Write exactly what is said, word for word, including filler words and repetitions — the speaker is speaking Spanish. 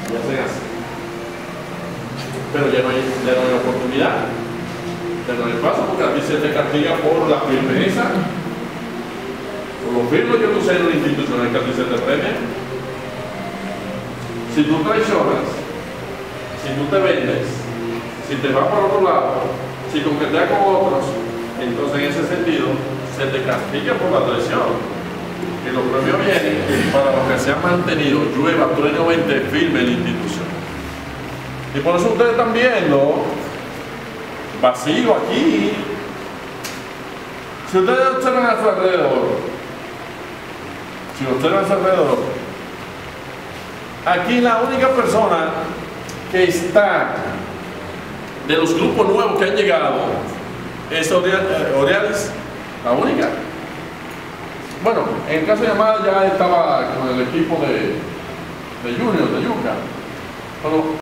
y hacen así. Pero ya no hay, ya no hay oportunidad, ya no hay paso, porque a ti se te castiga por la firmeza, por lo firme que tú seas en una institución en que a ti se te premia. Si tú traicionas, si tú te vendes, si te vas por otro lado, si coqueteas con otros, entonces en ese sentido se te castiga por la traición. Y los premios vienen para los que se han mantenido, llueva, truene o vente, firme en la institución. Y por eso ustedes están viendo vacío aquí. Si ustedes observan a su alrededor, si observan a su alrededor, aquí la única persona que está de los grupos nuevos que han llegado es Orealis, la única. Bueno, en el caso de Yamada ya estaba con el equipo de, de Junior, de Yuca. Pero